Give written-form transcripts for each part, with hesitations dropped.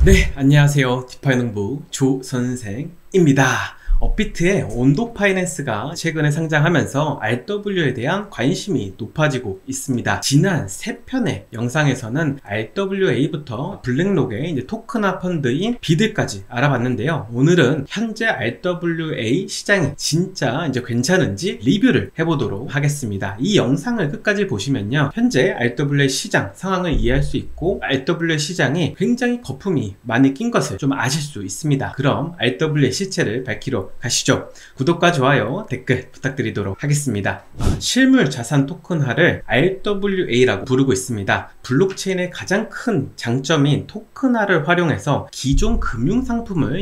네, 안녕하세요. 디파이농부 조선생입니다. 업비트의 온도 파이낸스가 최근에 상장하면서 RW에 대한 관심이 높아지고 있습니다. 지난 3편의 영상에서는 RWA부터 블랙록의 토큰화 펀드인 비드까지 알아봤는데요. 오늘은 현재 RWA 시장이 진짜 괜찮은지 리뷰를 해보도록 하겠습니다. 이 영상을 끝까지 보시면요, 현재 RWA 시장 상황을 이해할 수 있고 RWA 시장이 굉장히 거품이 많이 낀 것을 좀 아실 수 있습니다. 그럼 RWA 실체를 밝히러 가시죠. 구독과 좋아요, 댓글 부탁드리도록 하겠습니다. 실물 자산 토큰화를 RWA라고 부르고 있습니다. 블록체인의 가장 큰 장점인 토큰화를 활용해서 기존 금융상품을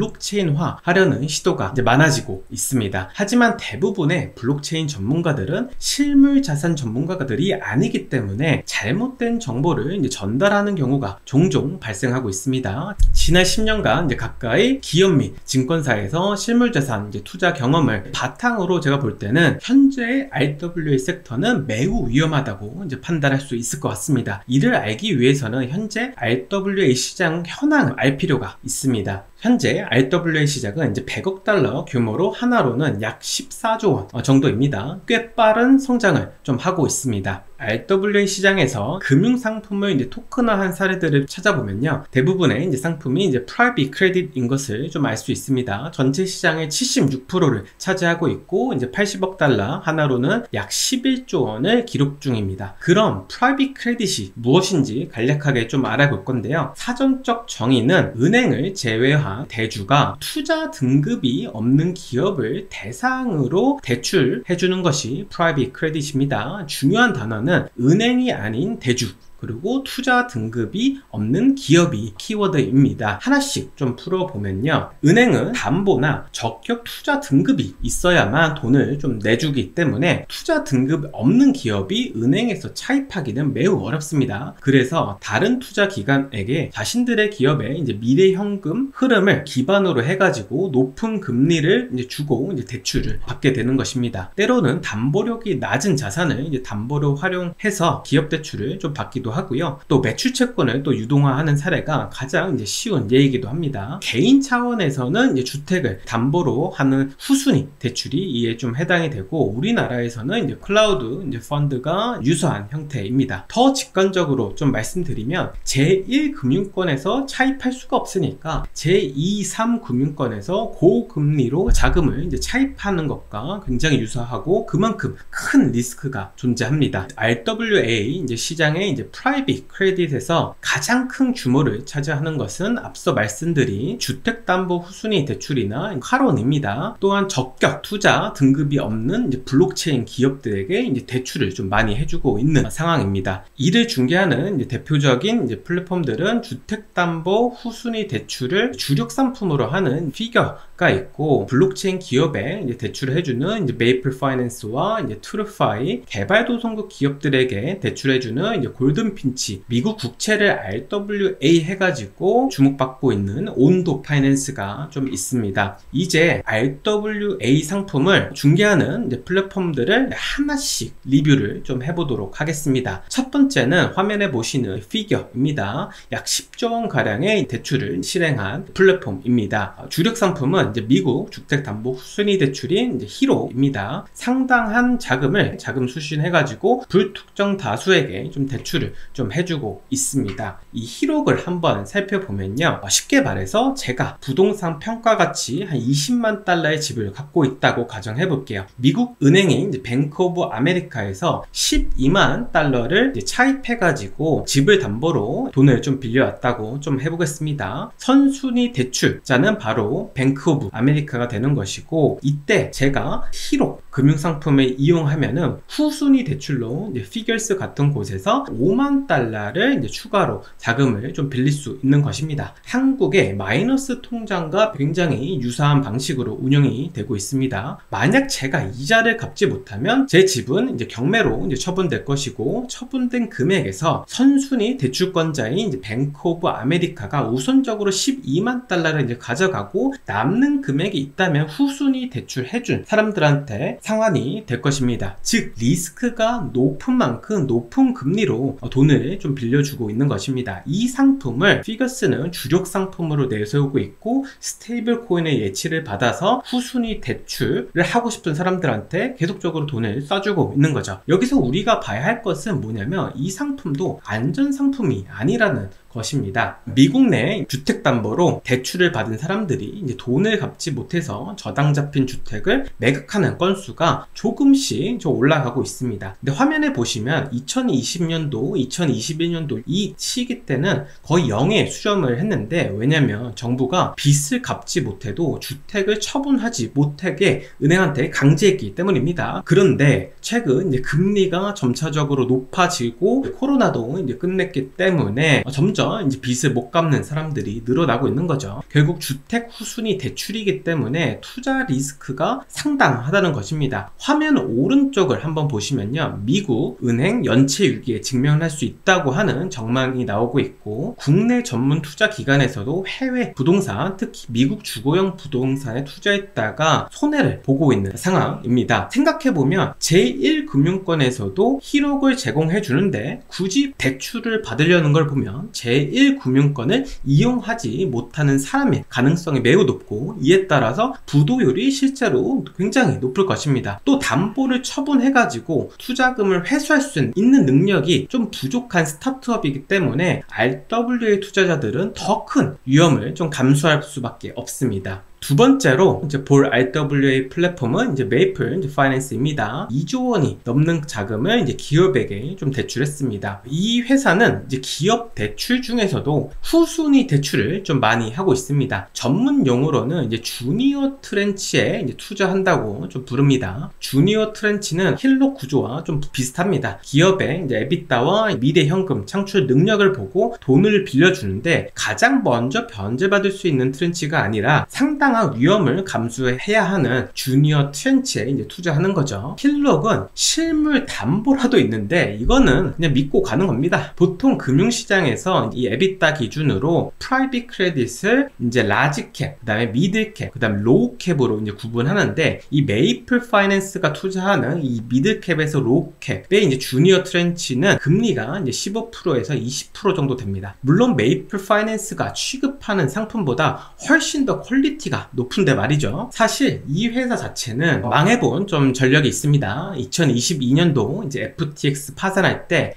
블록체인화 하려는 시도가 많아지고 있습니다. 하지만 대부분의 블록체인 전문가들은 실물 자산 전문가들이 아니기 때문에 잘못된 정보를 전달하는 경우가 종종 발생하고 있습니다. 지난 10년간 가까이 기업 및 증권사에서 실물자산 투자 경험을 바탕으로 제가 볼 때는 현재 RWA 섹터는 매우 위험하다고 판단할 수 있을 것 같습니다. 이를 알기 위해서는 현재 RWA 시장 현황을 알 필요가 있습니다. 현재 RWA 시장은 100억 달러 규모로 하나로는 약 14조 원 정도입니다. 꽤 빠른 성장을 좀 하고 있습니다. RWA 시장에서 금융상품을 토큰화한 사례들을 찾아보면요, 대부분의 상품이 프라이빗 크레딧인 것을 좀 알 수 있습니다. 전체 시장의 76%를 차지하고 있고 80억 달러 하나로는 약 11조 원을 기록 중입니다. 그럼 프라이빗 크레딧이 무엇인지 간략하게 좀 알아볼 건데요. 사전적 정의는 은행을 제외한 대주가 투자 등급이 없는 기업을 대상으로 대출해주는 것이 프라이빗 크레딧입니다. 중요한 단어는 은행이 아닌 대주 그리고 투자 등급이 없는 기업이 키워드입니다. 하나씩 좀 풀어보면요, 은행은 담보나 적격 투자 등급이 있어야만 돈을 좀 내주기 때문에 투자 등급 없는 기업이 은행에서 차입하기는 매우 어렵습니다. 그래서 다른 투자 기관에게 자신들의 기업의 미래 현금 흐름을 기반으로 해가지고 높은 금리를 주고 대출을 받게 되는 것입니다. 때로는 담보력이 낮은 자산을 담보로 활용해서 기업 대출을 좀 받기도 하고요. 또 매출 채권을 또 유동화하는 사례가 가장 쉬운 예이기도 합니다. 개인 차원에서는 주택을 담보로 하는 후순위 대출이 이에 좀 해당이 되고, 우리나라에서는 클라우드 펀드가 유사한 형태입니다. 더 직관적으로 좀 말씀드리면 제1금융권에서 차입할 수가 없으니까 제2, 3금융권에서 고금리로 자금을 차입하는 것과 굉장히 유사하고 그만큼 큰 리스크가 존재합니다. RWA 시장의 프라이빗 크레딧에서 가장 큰 규모를 차지하는 것은 앞서 말씀드린 주택담보 후순위 대출이나 카론입니다. 또한 적격 투자 등급이 없는 블록체인 기업들에게 대출을 좀 많이 해주고 있는 상황입니다. 이를 중개하는 대표적인 플랫폼들은 주택담보 후순위 대출을 주력 상품으로 하는 피겨가 있고, 블록체인 기업에 대출을 해주는 메이플 파이낸스와 트루파이, 개발도상국 기업들에게 대출해주는 골든핀치, 미국 국채를 RWA 해가지고 주목받고 있는 온도 파이낸스가 좀 있습니다. 이제 RWA 상품을 중개하는 플랫폼들을 하나씩 리뷰를 좀 해보도록 하겠습니다. 첫 번째는 화면에 보시는 피겨입니다. 약 10조 원 가량의 대출을 실행한 플랫폼입니다. 주력 상품은 미국 주택담보 후순위 대출인 히로입니다. 상당한 자금 수신해가지고 불특정 다수에게 좀 대출을 좀 해주고 있습니다. 이 히록을 한번 살펴보면요, 쉽게 말해서 제가 부동산 평가가치 한 20만 달러의 집을 갖고 있다고 가정해 볼게요. 미국 은행인 뱅크 오브 아메리카에서 12만 달러를 차입해가지고 집을 담보로 돈을 좀 빌려왔다고 좀 해보겠습니다. 선순위 대출자는 바로 뱅크 오브 아메리카가 되는 것이고, 이때 제가 히록 금융상품을 이용하면은 후순위 대출로 피겨스 같은 곳에서 5만 달러를 추가로 자금을 좀 빌릴 수 있는 것입니다. 한국의 마이너스 통장과 굉장히 유사한 방식으로 운영이 되고 있습니다. 만약 제가 이자를 갚지 못하면 제 집은 경매로 처분될 것이고, 처분된 금액에서 선순위 대출권자인 뱅크 오브 아메리카가 우선적으로 12만 달러를 가져가고 남는 금액이 있다면 후순위 대출 해준 사람들한테 상환이 될 것입니다. 즉 리스크가 높은 만큼 높은 금리로 돈을 좀 빌려주고 있는 것입니다. 이 상품을 피거스는 주력 상품으로 내세우고 있고 스테이블 코인의 예치를 받아서 후순위 대출을 하고 싶은 사람들한테 계속적으로 돈을 쏴주고 있는 거죠. 여기서 우리가 봐야 할 것은 뭐냐면 이 상품도 안전 상품이 아니라는 것입니다. 미국 내 주택담보로 대출을 받은 사람들이 이제 돈을 갚지 못해서 저당 잡힌 주택을 매각하는 건수가 조금씩 좀 올라가고 있습니다. 근데 화면에 보시면 2020년도, 2021년도 이 시기 때는 거의 0에 수렴을 했는데, 왜냐면 정부가 빚을 갚지 못해도 주택을 처분하지 못하게 은행한테 강제했기 때문입니다. 그런데 최근 이제 금리가 점차적으로 높아지고 코로나도 이제 끝냈기 때문에 점점 이제 빚을 못 갚는 사람들이 늘어나고 있는 거죠. 결국 주택 후순위 대출이기 때문에 투자 리스크가 상당하다는 것입니다. 화면 오른쪽을 한번 보시면요, 미국 은행 연체 위기에 직면할 수 있다고 하는 전망이 나오고 있고, 국내 전문 투자 기관에서도 해외 부동산, 특히 미국 주거용 부동산에 투자했다가 손해를 보고 있는 상황입니다. 생각해보면 제1금융권에서도 1억을 제공해 주는데 굳이 대출을 받으려는 걸 보면 제1금융권을 이용하지 못하는 사람의 가능성이 매우 높고, 이에 따라서 부도율이 실제로 굉장히 높을 것입니다. 또 담보를 처분해가지고 투자금을 회수할 수 있는 능력이 좀 부족한 스타트업이기 때문에 RWA 투자자들은 더 큰 위험을 좀 감수할 수밖에 없습니다. 두 번째로 이제 볼 RWA 플랫폼은 이제 메이플 파이낸스입니다. 2조 원이 넘는 자금을 이제 기업에게 좀 대출했습니다. 이 회사는 이제 기업 대출 중에서도 후순위 대출을 좀 많이 하고 있습니다. 전문 용어로는 이제 주니어 트렌치에 이제 투자한다고 좀 부릅니다. 주니어 트렌치는 힐록 구조와 좀 비슷합니다. 기업의 이제 에비타와 미래 현금 창출 능력을 보고 돈을 빌려주는데, 가장 먼저 변제받을 수 있는 트렌치가 아니라 상당한 위험을 감수해야 하는 주니어 트렌치에 이제 투자하는 거죠. 힐록은 실물 담보라도 있는데 이거는 그냥 믿고 가는 겁니다. 보통 금융시장에서 이 에비타 기준으로 프라이빗 크레딧을 이제 라지 캡, 그 다음에 미들 캡, 그 다음에 로우 캡으로 이제 구분하는데, 이 메이플 파이낸스가 투자하는 이 미들 캡에서 로우 캡의 이제 주니어 트렌치는 금리가 이제 15%에서 20% 정도 됩니다. 물론 메이플 파이낸스가 취급하는 상품보다 훨씬 더 퀄리티가 높은데 말이죠. 사실 이 회사 자체는 망해본 좀 전력이 있습니다. 2022년도 이제 FTX 파산할 때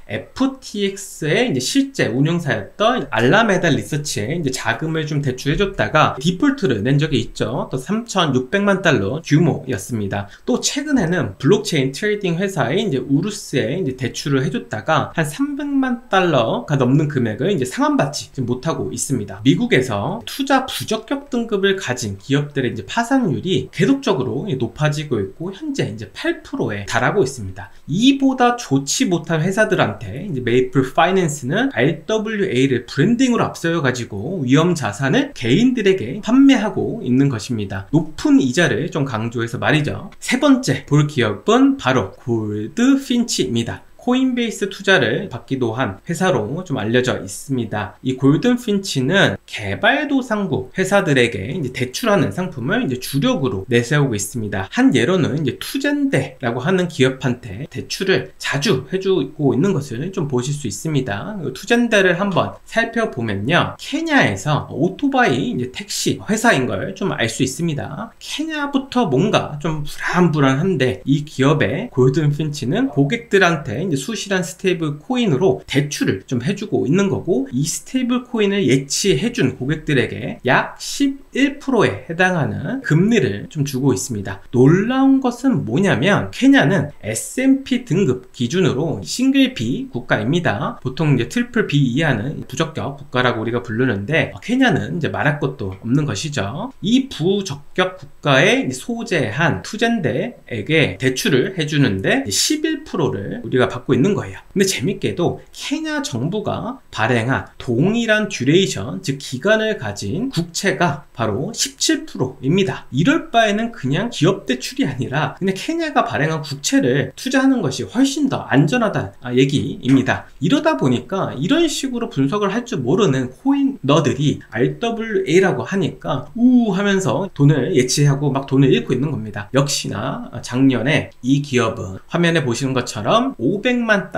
FTX의 이제 실제 운영사였던 알라메다 리서치에 이제 자금을 좀 대출해줬다가 디폴트를 낸 적이 있죠. 또 3,600만 달러 규모였습니다. 또 최근에는 블록체인 트레이딩 회사에 이제 우루스에 이제 대출을 해줬다가 한 300만 달러가 넘는 금액을 이제 상환받지 못하고 있습니다. 미국에서 투자 부적격 등급을 가진 기업들의 이제 파산율이 계속적으로 높아지고 있고, 현재 이제 8%에 달하고 있습니다. 이보다 좋지 못한 회사들한테 이제 메이플 파이낸스는 RWA를 브랜딩으로 앞세워 가지고 위험 자산을 개인들에게 판매하고 있는 것입니다. 높은 이자를 좀 강조해서 말이죠. 세 번째 볼 기업은 바로 골드핀치입니다. 코인베이스 투자를 받기도 한 회사로 좀 알려져 있습니다. 이 골든핀치는 개발도상국 회사들에게 이제 대출하는 상품을 이제 주력으로 내세우고 있습니다. 한 예로는 이제 투젠데라고 하는 기업한테 대출을 자주 해주고 있는 것을 좀 보실 수 있습니다. 투젠데를 한번 살펴보면요, 케냐에서 오토바이 이제 택시 회사인 걸 좀 알 수 있습니다. 케냐부터 뭔가 좀 불안불안한데, 이 기업의 골든핀치는 고객들한테 이제 수시란 스테이블 코인으로 대출을 좀 해주고 있는 거고, 이 스테이블 코인을 예치해준 고객들에게 약 11%에 해당하는 금리를 좀 주고 있습니다. 놀라운 것은 뭐냐면, 케냐는 S&P 등급 기준으로 싱글 B 국가입니다. 보통 이제 트리플 B 이하는 부적격 국가라고 우리가 부르는데, 케냐는 이제 말할 것도 없는 것이죠. 이 부적격 국가에 소재한 투젠데에게 대출을 해주는데 11%를 우리가 받고 있는 거예요. 근데 재밌게도 케냐 정부가 발행한 동일한 듀레이션, 즉 기간을 가진 국채가 바로 17%입니다. 이럴 바에는 그냥 기업 대출이 아니라 그냥 케냐가 발행한 국채를 투자하는 것이 훨씬 더 안전하다는 얘기입니다. 이러다 보니까 이런 식으로 분석을 할 줄 모르는 코인너들이 RWA라고 하니까 우 하면서 돈을 예치하고 막 돈을 잃고 있는 겁니다. 역시나 작년에 이 기업은 화면에 보시는 것처럼 500만 달러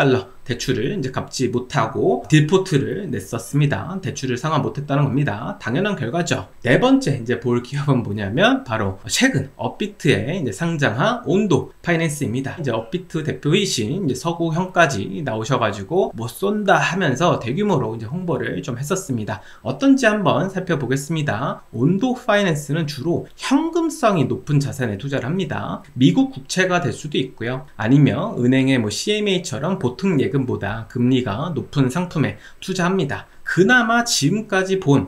대출을 이제 갚지 못하고 딜포트를 냈었습니다. 대출을 상환 못했다는 겁니다. 당연한 결과죠. 네 번째 이제 볼 기업은 뭐냐면 바로 최근 업비트에 이제 상장한 온도 파이낸스입니다. 이제 업비트 대표이신 이제 서구 형까지 나오셔가지고 뭐 쏜다 하면서 대규모로 이제 홍보를 좀 했었습니다. 어떤지 한번 살펴보겠습니다. 온도 파이낸스는 주로 현금성이 높은 자산에 투자를 합니다. 미국 국채가 될 수도 있고요. 아니면 은행의 뭐 CMA처럼 보통 예금보다 금리가 높은 상품에 투자합니다. 그나마 지금까지 본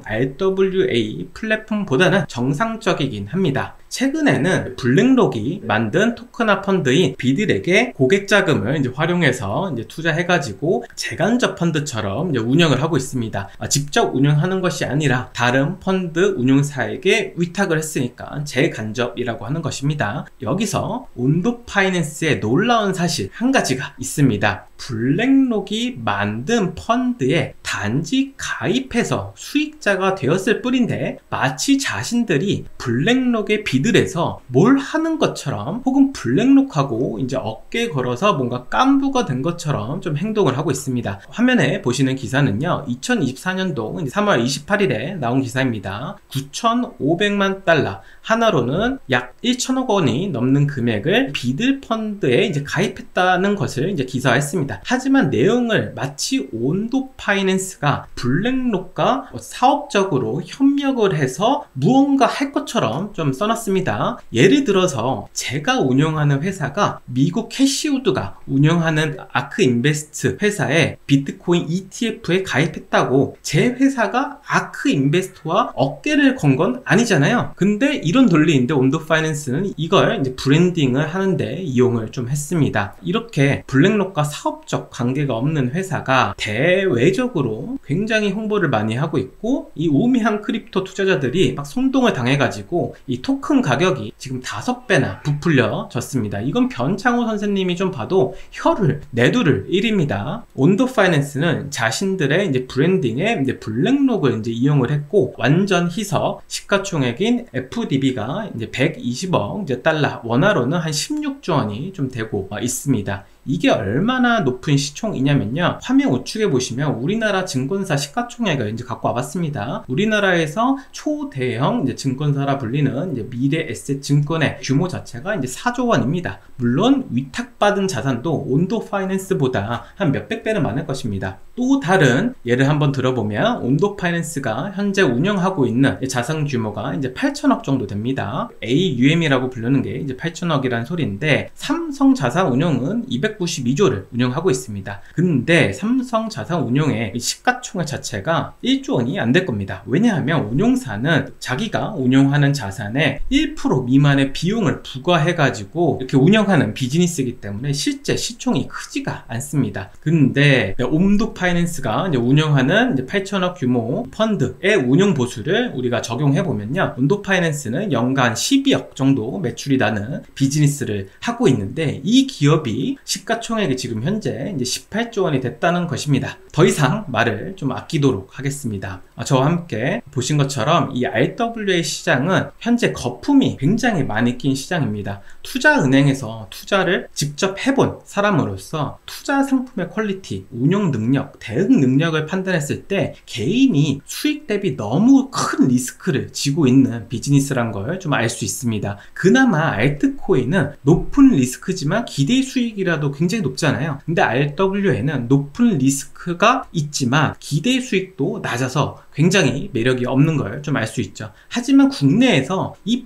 RWA 플랫폼보다는 정상적이긴 합니다. 최근에는 블랙록이 만든 토큰화 펀드인 비들에게 고객 자금을 이제 활용해서 이제 투자해가지고 재간접 펀드처럼 이제 운영을 하고 있습니다. 직접 운영하는 것이 아니라 다른 펀드 운용사에게 위탁을 했으니까 재간접이라고 하는 것입니다. 여기서 온도 파이낸스의 놀라운 사실 한 가지가 있습니다. 블랙록이 만든 펀드에 단지 가입해서 수익자가 되었을 뿐인데 마치 자신들이 블랙록의 비들에서 뭘 하는 것처럼 혹은 블랙록하고 이제 어깨에 걸어서 뭔가 깐부가 된 것처럼 좀 행동을 하고 있습니다. 화면에 보시는 기사는요 2024년도 3월 28일에 나온 기사입니다. 9,500만 달러 하나로는 약 1천억 원이 넘는 금액을 비들 펀드에 이제 가입했다는 것을 이제 기사화했습니다. 하지만 내용을 마치 온도 파이낸스가 블랙록과 사업적으로 협력을 해서 무언가 할 것처럼 좀 써놨습니다. 예를 들어서 제가 운영하는 회사가 미국 캐시우드가 운영하는 아크 인베스트 회사에 비트코인 ETF에 가입했다고 제 회사가 아크 인베스트와 어깨를 건 건 아니잖아요. 근데 이런 논리인데 온도 파이낸스는 이걸 이제 브랜딩을 하는데 이용을 좀 했습니다. 이렇게 블랙록과 사업적 관계가 없는 회사가 대외적으로 굉장히 홍보를 많이 하고 있고 이 우매한 크립토 투자자들이 막 선동을 당해가지고 이 토큰 가격이 지금 5배나 부풀려졌습니다. 이건 변창호 선생님이 좀 봐도 혀를 내두를 일입니다. 온도 파이낸스는 자신들의 이제 브랜딩에 이제 블랙록을 이제 이용을 했고 완전 희석 시가총액인 FDB가 이제 120억 이제 달러 원화로는 한 16조 원이 좀 되고 있습니다. 이게 얼마나 높은 시총이냐면요. 화면 우측에 보시면 우리나라 증권사 시가총액을 이제 갖고 와봤습니다. 우리나라에서 초대형 이제 증권사라 불리는 이제 미래에셋증권의 규모 자체가 이제 4조 원입니다. 물론 위탁받은 자산도 온도 파이낸스보다 한 몇백 배는 많을 것입니다. 또 다른 예를 한번 들어보면 온도 파이낸스가 현재 운영하고 있는 자산 규모가 이제 8천억 정도 됩니다. AUM이라고 부르는 게 이제 8천억이라는 소리인데 삼성 자산 운용은 292조를 운영하고 있습니다. 근데 삼성 자산 운용의 시가총액 자체가 1조 원이 안 될 겁니다. 왜냐하면 운용사는 자기가 운용하는 자산의 1% 미만의 비용을 부과해가지고 이렇게 운영하는 비즈니스이기 때문에 실제 시총이 크지가 않습니다. 근데 온도 파이낸스가 이제 운영하는 이제 8천억 규모 펀드의 운용 보수를 우리가 적용해보면요. 온도 파이낸스는 연간 12억 정도 매출이 나는 비즈니스를 하고 있는데 이 기업이 시가총액이 지금 현재 이제 18조 원이 됐다는 것입니다. 더 이상 말을 좀 아끼도록 하겠습니다. 저와 함께 보신 것처럼 이 RWA 시장은 현재 거품이 굉장히 많이 낀 시장입니다. 투자은행에서 투자를 직접 해본 사람으로서 투자 상품의 퀄리티, 운용 능력, 대응 능력을 판단했을 때 개인이 수익 대비 너무 큰 리스크를 지고 있는 비즈니스란 걸 좀 알 수 있습니다. 그나마 알트코인은 높은 리스크지만 기대 수익이라도 굉장히 높잖아요. 근데 RWA는 높은 리스크가 있지만 기대 수익도 낮아서 굉장히 매력이 없는 걸 좀 알 수 있죠. 하지만 국내에서 이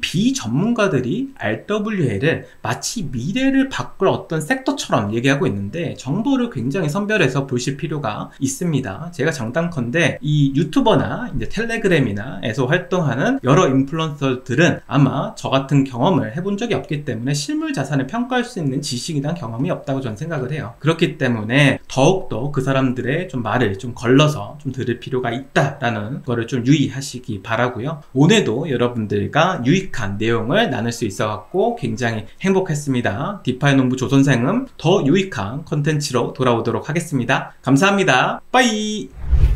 비전문가들이 RWA를 마치 미래를 바꿀 어떤 섹터처럼 얘기하고 있는데 정보를 굉장히 선별해서 보실 필요가 있습니다. 제가 장담컨대 이 유튜버나 이제 텔레그램이나에서 활동하는 여러 인플루언서들은 아마 저 같은 경험을 해본 적이 없기 때문에 실물 자산을 평가할 수 있는 지식이나 경험이 없다고 저는 생각을 해요. 그렇기 때문에 더욱더 그 사람들의 좀 말을 좀 걸러서 좀 들을 필요가 있다라는 거를 좀 유의하시기 바라고요. 오늘도 여러분들과 유익한 내용을 나눌 수 있어갖고 굉장히 행복했습니다. 디파이 농부 조선생은 더 유익한 컨텐츠로 돌아오도록 하겠습니다. 감사합니다. 빠이.